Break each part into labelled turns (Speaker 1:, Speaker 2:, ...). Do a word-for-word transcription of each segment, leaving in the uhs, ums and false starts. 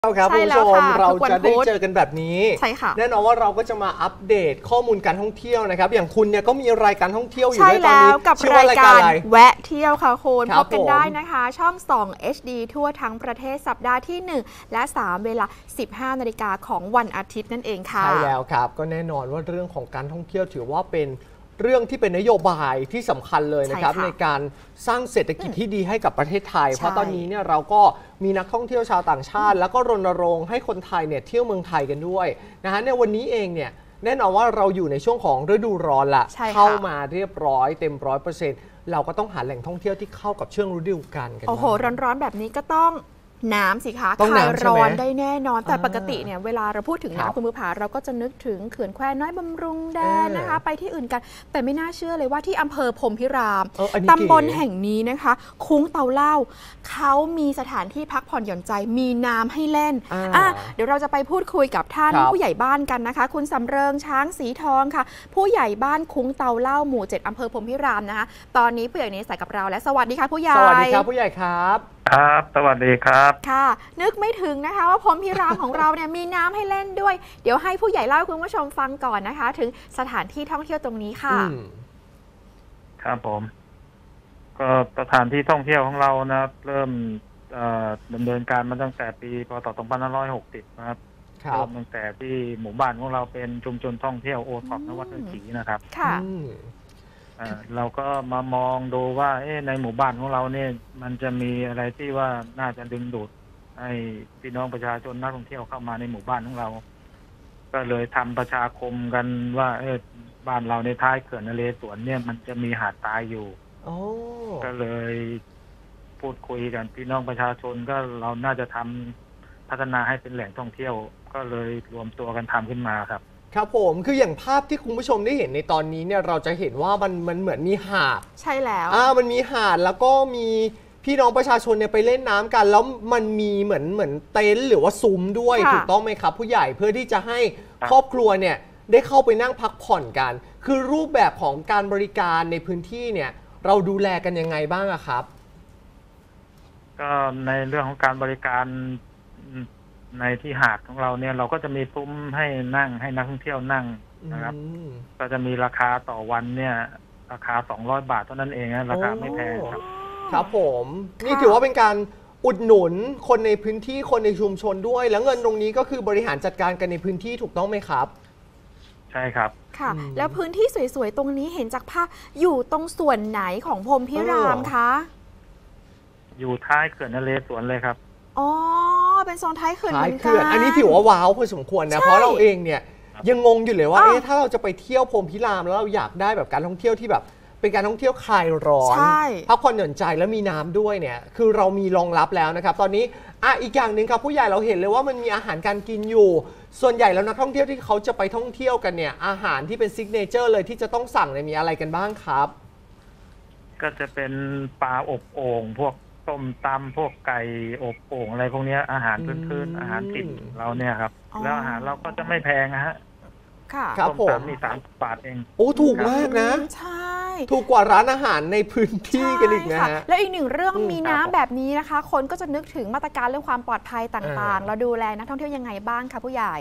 Speaker 1: ครับคุณผู้ชมเราจะได้เจอกันแบบนี้
Speaker 2: ใช่ค่ะ
Speaker 1: แน่นอนว่าเราก็จะมาอัปเดตข้อมูลการท่องเที่ยวนะครับอย่างคุณเนี่ยก็มีรายการท่องเที่ยวอยู่ในตอนนี้
Speaker 2: กับรายการแวะเที่ยวค่ะคุณพบกันได้นะคะช่องสอง เอช ดี ทั่วทั้งประเทศสัปดาห์ที่หนึ่งและสามเวลา สิบห้านาฬิกาของวันอาทิตย์นั่นเองค่ะ
Speaker 1: ใช่แล้วครับก็แน่นอนว่าเรื่องของการท่องเที่ยวถือว่าเป็นเรื่องที่เป็นนโยบายที่สำคัญเลยนะครับ ในการสร้างเศรษฐกิจที่ดีให้กับประเทศไทยเพราะตอนนี้เนี่ยเราก็มีนักท่องเที่ยวชาวต่างชาติแล้วก็รณรงค์ให้คนไทยเนี่ยเที่ยวเมืองไทยกันด้วยนะฮะในวันนี้เองเนี่ยแน่นอนว่าเราอยู่ในช่วงของฤดูร้อนละเข้ามาเรียบร้อยเต็มร้อยเปอร์เซ็นต์เราก็ต้องหาแหล่งท่องเที่ยวที่เข้ากับช่วงฤดูกาลกัน
Speaker 2: โอ้โหร้อนๆแบบนี้ก็ต้องน้ำสิคะคลายร้อนได้แน่นอนแต่ปกติเนี่ยเวลาเราพูดถึงน้ำคุณมือผาเราก็จะนึกถึงเขื่อนแควน้อยบำรุงแดนนะคะไปที่อื่นกันแต่ไม่น่าเชื่อเลยว่าที่อำเภอพรหมพิรามตำบลแห่งนี้นะคะคุ้งเตาเล่าเขามีสถานที่พักผ่อนหย่อนใจมีน้ำให้เล่นอ่ะเดี๋ยวเราจะไปพูดคุยกับท่านผู้ใหญ่บ้านกันนะคะคุณสำเริงช้างสีทองค่ะผู้ใหญ่บ้านคุ้งเตาเล่าหมู่เจ็ดอำเภอพรหมพิรามนะคะตอนนี้ผู้ใหญ่นี้ใส่กับเราและสวัสดีค่ะผู้ใหญ่
Speaker 1: สวัสดีครับผู้ใหญ่ครับ
Speaker 3: ครับสวัสดีครับ
Speaker 2: ค่ะนึกไม่ถึงนะคะว่าพรหมพิรามของเราเนี่ยมีน้ำให้เล่นด้วยเดี๋ยวให้ผู้ใหญ่เล่าให้คุณผู้ชมฟังก่อนนะคะถึงสถานที่ท่องเที่ยวตรงนี้ค่ะ
Speaker 3: ครับผมก็สถานที่ท่องเที่ยวของเรานะเริ่มดำเนินการมาตั้งแต่ปีพ.ศ. สองพันห้าร้อยหกสิบนะครับเริ่มตั้งแต่ที่หมู่บ้านของเราเป็นชุมชนท่องเที่ยวโอท็อปนวัดศรีนะครับ
Speaker 2: ค่ะ
Speaker 3: เราก็มามองดูว่าในหมู่บ้านของเราเนี่ยมันจะมีอะไรที่ว่าน่าจะดึงดูดให้พี่น้องประชาชนนักท่องเที่ยวเข้ามาในหมู่บ้านของเราก็เลยทำประชาคมกันว่าเออบ้านเราในท้ายเขื่อนนเรศวรเนี่ยมันจะมีหาดทรายอยู่ก็เลยพูดคุยกันพี่น้องประชาชนก็เราน่าจะทำพัฒนาให้เป็นแหล่งท่องเที่ยวก็เลยรวมตัวกันทำขึ้นมาครับ
Speaker 1: ครับผมคืออย่างภาพที่คุณผู้ชมได้เห็นในตอนนี้เนี่ยเราจะเห็นว่ามันมันเหมือนมีหาด
Speaker 2: ใช่แล้ว
Speaker 1: อ่ามันมีหาดแล้วก็มีพี่น้องประชาชนเนี่ยไปเล่นน้ำกันแล้วมันมีเหมือนเหมือนเต็นท์หรือว่าซุ้มด้วยถูกต้องไหมครับผู้ใหญ่เพื่อที่จะให้ครอบครัวเนี่ยได้เข้าไปนั่งพักผ่อนกันคือรูปแบบของการบริการในพื้นที่เนี่ยเราดูแลกันยังไงบ้างอะครับ
Speaker 3: ก็ในเรื่องของการบริการในที่หาดของเราเนี่ยเราก็จะมีซุ้มให้นั่งให้นักท่องเที่ยวนั่งนะครับก็จะมีราคาต่อวันเนี่ยราคาสองร้อยบาทเท่านั้นเองนะราคาไม่แพงครับ
Speaker 1: ครับผมนี่ถือว่าเป็นการอุดหนุนคนในพื้นที่คนในชุมชนด้วยแล้วเงินตรงนี้ก็คือบริหารจัดการกันในพื้นที่ถูกต้องไหมครับ
Speaker 3: ใช่ครับ
Speaker 2: ค่ะแล้วพื้นที่สวยๆตรงนี้เห็นจากภาพอยู่ตรงส่วนไหนของพรหมพิรามคะ
Speaker 3: อยู่ท้ายเขื่อนนเรศวรเลยครับ
Speaker 2: อ๋อเป็นโซนท้ายเขื่อนเหมือน
Speaker 1: กันอันนี้ถือว่าว้าวพอสมควรนะเพราะเราเองเนี่ยยังงงอยู่เลยว่าเอ๊ะถ้าเราจะไปเที่ยวพรหมพิรามแล้วเราอยากได้แบบการท่องเที่ยวที่แบบเป็นการท่องเที่ยวคลายร้อนพักผ่อนหย่อนใจแล้วมีน้ำด้วยเนี่ยคือเรามีรองรับแล้วนะครับตอนนี้อ่ะอีกอย่างหนึ่งครับผู้ใหญ่เราเห็นเลยว่ามันมีอาหารการกินอยู่ส่วนใหญ่แล้วนักท่องเที่ยวที่เขาจะไปท่องเที่ยวกันเนี่ยอาหารที่เป็นซิกเนเจอร์เลยที่จะต้องสั่งเนี่ยมีอะไรกันบ้างครับ
Speaker 3: ก็จะเป็นปลาอบโอ่งพวกต้มตำพวกไก่อบโอ่งอะไรพวกนี้อาหารพื้นๆอาหารถิ่นเราเนี่ยครับแล้วอาหารเราก็จะไม่แพงนะฮะ
Speaker 1: ครับผม
Speaker 3: มีสามสิบบาทเอง
Speaker 1: โอ้ถูกมากนะ
Speaker 2: ใช่
Speaker 1: ถูกกว่าร้านอาหารในพื้นที่กันอีกนะฮะ
Speaker 2: แล้วอีกหนึ่งเรื่องมีน้ำแบบนี้นะคะคนก็จะนึกถึงมาตรการเรื่องความปลอดภัยต่างๆเราดูแลนักท่องเที่ยวยังไงบ้างคะผู้ใหญ่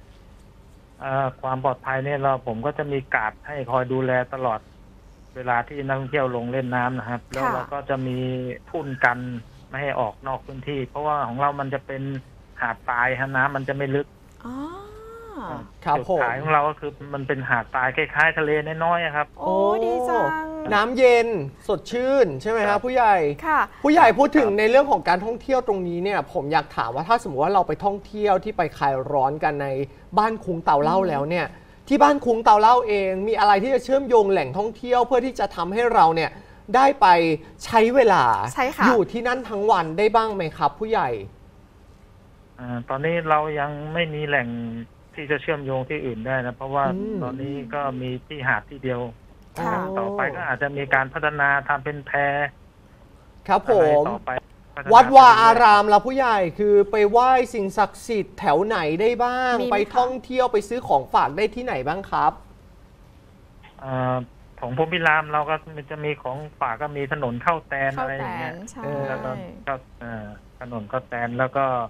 Speaker 3: ความปลอดภัยเนี่ยเราผมก็จะมีการ์ดให้คอยดูแลตลอดเวลาที่นักท่องเที่ยวลงเล่นน้ำนะครับแล้วเราก็จะมีทุ่นกันไม่ให้ออกนอกพื้นที่เพราะว่าของเรามันจะเป็นหาดทรายฮะน้ำมันจะไม่ลึก
Speaker 1: จุด
Speaker 3: ขายของเราก็คือมันเป็นหาดทรายคล้ายๆทะเลน้อยๆครับ
Speaker 2: โอ้ดีจัง
Speaker 1: น้ำเย็นสดชื่นใช่ไหมครับผู้ใหญ่ผู้ใหญ่พูดถึงในเรื่องของการท่องเที่ยวตรงนี้เนี่ยผมอยากถามว่าถ้าสมมติว่าเราไปท่องเที่ยวที่ไปคลายร้อนกันในบ้านคุ้งเตาเล่าแล้วเนี่ยที่บ้านคุ้งเตาเล่าเองมีอะไรที่จะเชื่อมโยงแหล่งท่องเที่ยวเพื่อที่จะทำให้เราเนี่ยได้ไปใช้เวลาอยู่ที่นั่นทั้งวันได้บ้างไหมครับผู้ใหญ่
Speaker 3: ตอนนี้เรายังไม่มีแหล่งที่จะเชื่อมโยงที่อื่นได้นะเพราะว่าตอนนี้ก็มีที่หาดที่เดียวต่อไปก็อาจจะมีการพัฒนาทำเป็นแพ
Speaker 1: ครับผมวัดวาอารามเราผู้ใหญ่คือไปไหว้สิ่งศักดิ์สิทธิ์แถวไหนได้บ้างไปท่องเที่ยวไปซื้อของฝากได้ที่ไหนบ้างครับ
Speaker 3: ของพรหมพิรามเราก็จะมีของฝากก็มีถนนเข้าแตนอะไรอย่างเงี้ยแล้วก็ถนนเข้าแตนแล้วก็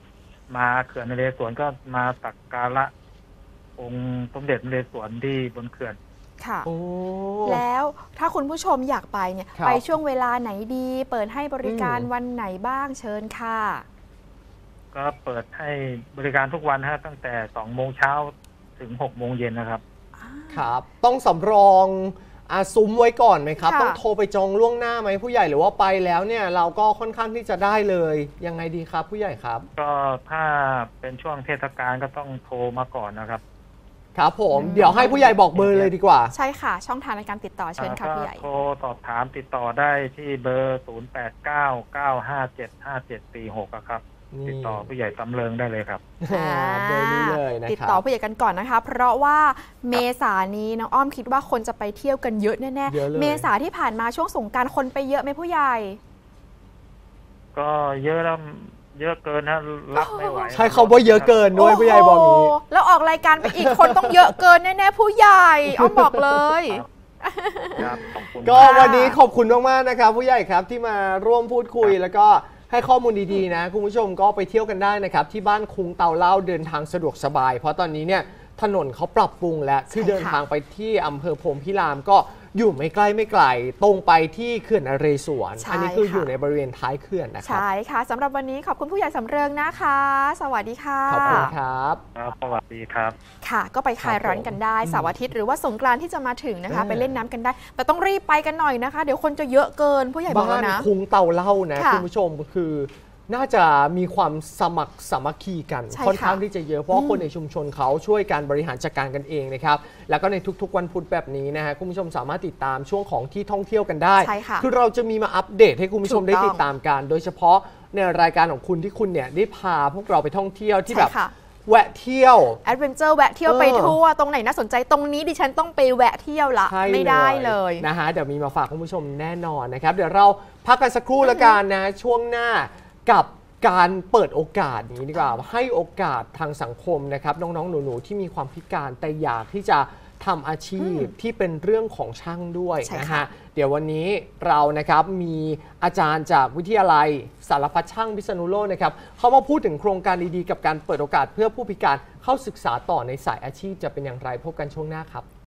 Speaker 3: มาเขื่อนนเรศวรก็มาสักการะองค์สมเด็จนเรศวรที่บนเขื่อน
Speaker 2: ค่ะ
Speaker 1: โอ้
Speaker 2: แล้วถ้าคุณผู้ชมอยากไปเนี่ย
Speaker 1: ครับ
Speaker 2: ไปช่วงเวลาไหนดี เปิดให้บริการ
Speaker 1: อืม
Speaker 2: วันไหนบ้างเชิญค่ะ
Speaker 3: ก็เปิดให้บริการทุกวันฮะตั้งแต่สองโมงเช้าถึงหกโมงเย็นนะครับ
Speaker 1: ครับ ต้องสำรองอาซุ้มไว้ก่อนไหมครับ
Speaker 2: ค่ะ
Speaker 1: ต้องโทรไปจองล่วงหน้าไหมผู้ใหญ่หรือว่าไปแล้วเนี่ยเราก็ค่อนข้างที่จะได้เลยยังไงดีครับผู้ใหญ่ครับ
Speaker 3: ก็ถ้าเป็นช่วงเทศกาลก็ต้องโทรมาก่อนนะครับ
Speaker 1: ครับผม
Speaker 2: อืม
Speaker 1: เดี๋ยวให้ผู้ใหญ่บอกเบอร์เลยดีกว่า
Speaker 2: ใช่ค่ะ ช่องทางในการติดต่อเชิญค่ะ
Speaker 3: ก็
Speaker 2: ผู้ใหญ่
Speaker 3: โทรสอบถามติดต่อได้ที่เบอร์ ศูนย์ แปด เก้า เก้า ห้า เจ็ด ห้า เจ็ด สี่ หก ครับ
Speaker 1: นี่
Speaker 3: ติดต่อผู้ใหญ่สำเริงได้เลยครับ
Speaker 1: อ่าเบอร์นี้เลยนะครับ
Speaker 2: ติดต่อผู้ใหญ่กันก่อนนะคะ เพราะว่าเมษานี้น้องอ้อมคิดว่าคนจะไปเที่ยวกันเยอะแน่
Speaker 1: เยอะเลย
Speaker 2: ๆ เมษาที่ผ่านมาช่วงสงกรานต์คนไปเยอะไหมผู้ใหญ่
Speaker 3: ก็เยอะแล้วเยอะเกินนะรับไม่ไหว
Speaker 1: ใช้คำว่าเยอะเกินด้วยผู้ใหญ่บอกนี้
Speaker 2: โโหแล้วออกรายการไปอีกคนต้องเยอะเกินแน่ๆผู้ใหญ่อ้อมบอกเลย
Speaker 3: ครับขอบคุณ
Speaker 1: ก็วันนี้ขอบคุณมากๆนะครับผู้ใหญ่ครับที่มาร่วมพูดคุยแล้วก็ให้ข้อมูลดีๆนะคุณผู้ชมก็ไปเที่ยวกันได้นะครับที่บ้านคุงเตาเล่าเดินทางสะดวกสบาย เพราะตอนนี้เนี่ยถนนเขาปรับปรุงแล้วคือ
Speaker 2: ใช่ค่ะ
Speaker 1: เดินทางไปที่อำเภอพรหมพิรามก็อยู่ไม่ใกล้ไม่ไกลตรงไปที่เขื่อนนเรศวร
Speaker 2: ใช่
Speaker 1: อันนี้คือ
Speaker 2: ค่ะ
Speaker 1: อยู่ในบริเวณท้ายเขื่อนนะครับ
Speaker 2: ใช่ค่ะสำหรับวันนี้ขอบคุณผู้ใหญ่สำเริงนะคะ สวัสดีค่ะ
Speaker 1: ขอบคุณครับ
Speaker 3: ครับสวัสดีครับ
Speaker 2: ค่ะ ก็ไปคลายร้อนกันได้
Speaker 1: ครับผม
Speaker 2: เสาร์อาทิตย์หรือว่าสงกรานต์ที่จะมาถึงนะคะ
Speaker 1: เออ
Speaker 2: ไปเล่นน้ำกันได้ แต่ต้องรีบไปกันหน่อยนะคะ เดี๋ยวคนจะเยอะเกินผู้ใหญ่บอก
Speaker 1: บ้า
Speaker 2: แล้ว
Speaker 1: น
Speaker 2: นะ
Speaker 1: คุงเตาเล่านะ
Speaker 2: ค่ะ
Speaker 1: คุณผู้ชมคือน่าจะมีความสมัครสามัคคีกัน
Speaker 2: ใช่
Speaker 1: ค่อนข้าง
Speaker 2: ค่ะ
Speaker 1: ที่จะเยอะเพราะว่าคนในชุมชนเขาช่วยการบริหารจัดการกันเองนะครับแล้วก็ในทุกๆวันพุธแบบนี้นะฮะคุณผู้ชมสามารถติดตามช่วงของที่ท่องเที่ยวกันได้
Speaker 2: ใช่ค่ะ
Speaker 1: อเราจะมีมาอัปเดตให้คุณผู้ชม
Speaker 2: ถูก
Speaker 1: ได้
Speaker 2: ต้อง
Speaker 1: ติดตามกัน โดยเฉพาะในรายการของคุณที่คุณเนี่ยได้พาพวกเราไปท่องเที่ยวที่
Speaker 2: ใช่
Speaker 1: แบบ
Speaker 2: ค่ะ
Speaker 1: แวะเที่ยว
Speaker 2: แอดเวนเจอร์แวะเที่ยวไป
Speaker 1: เออ
Speaker 2: ทั่วตรงไหนน่าสนใจตรงนี้ดิฉันต้องไปแวะเที่ยวละ
Speaker 1: ใช่
Speaker 2: ไม่ได้เลย
Speaker 1: นะฮะเดี๋ยวมีมาฝากคุณผู้ชมแน่นอนนะครับ เดี๋ยวเราพักกันสักครู่ละกันนะช่วงหน้ากับการเปิดโอกาสนี้ดีกว่าให้โอกาสทางสังคมนะครับน้องๆหนูๆที่มีความพิการแต่อยากที่จะทำอาชีพที่เป็นเรื่องของช่างด้วย
Speaker 2: ใช่
Speaker 1: นะ
Speaker 2: ค่ะ
Speaker 1: ฮะเดี๋ยววันนี้เรานะครับมีอาจารย์จากวิทยาลัยสารพัดช่างพิษณุโลกนะครับเขามาพูดถึงโครงการดีๆกับการเปิดโอกาสเพื่อผู้พิการเข้าศึกษาต่อในสายอาชีพจะเป็นอย่างไรพบกันช่วงหน้าครับ